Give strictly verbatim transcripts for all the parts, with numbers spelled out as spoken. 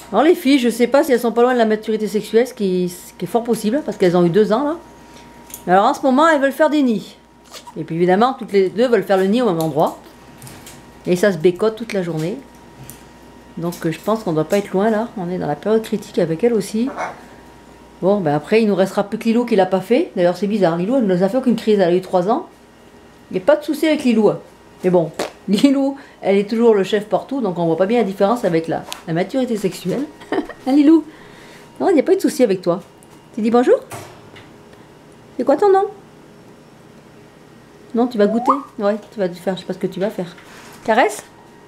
Alors les filles, je sais pas si elles sont pas loin de la maturité sexuelle, ce qui, ce qui est fort possible, parce qu'elles ont eu deux ans là. Alors en ce moment, elles veulent faire des nids. Et puis évidemment, toutes les deux veulent faire le nid au même endroit. Et ça se bécote toute la journée. Donc je pense qu'on doit pas être loin là. On est dans la période critique avec elles aussi. Bon, ben après, il nous restera plus que Lilou qui l'a pas fait. D'ailleurs, c'est bizarre. Lilou, elle ne nous a fait aucune crise. Elle a eu trois ans. Il n'y a pas de souci avec Lilou. Mais bon, Lilou, elle est toujours le chef partout. Donc on voit pas bien la différence avec la, la maturité sexuelle. Hein, Lilou? Non, il n'y a pas eu de souci avec toi. Tu dis bonjour? C'est quoi ton nom? Non, tu vas goûter? Ouais, tu vas faire, je sais pas ce que tu vas faire. Caresse?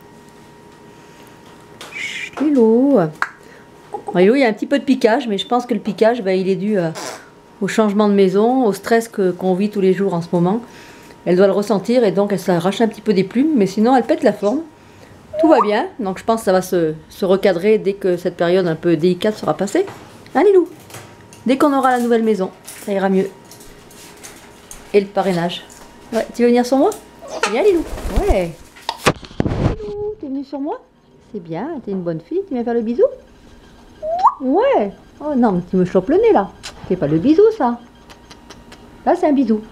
Chut, Lilou. Bon, Lilou, il y a un petit peu de piquage, mais je pense que le piquage, bah, il est dû euh, au changement de maison, au stress que, qu'on vit tous les jours en ce moment. Elle doit le ressentir et donc elle s'arrache un petit peu des plumes, mais sinon elle pète la forme. Tout va bien, donc je pense que ça va se, se recadrer dès que cette période un peu délicate sera passée. Hein, Lilou? Dès qu'on aura la nouvelle maison, ça ira mieux. Et le parrainage. Ouais, tu veux venir sur moi? Viens, Lilou. Ouais. Lilou, t'es venue sur moi? C'est bien, t'es une bonne fille. Tu viens faire le bisou? Ouais. Oh non, mais tu me chopes le nez là. C'est pas le bisou ça. Là, c'est un bisou.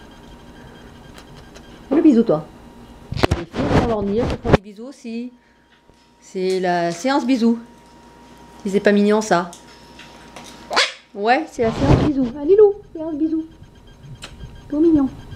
Le bisou, toi. Et les filles vont leur nier, elles font des bisous aussi. C'est la séance bisou. Si c'est pas mignon ça. Ouais, c'est la séance bisou. Ah, Lilou, séance bisou. Trop mignon.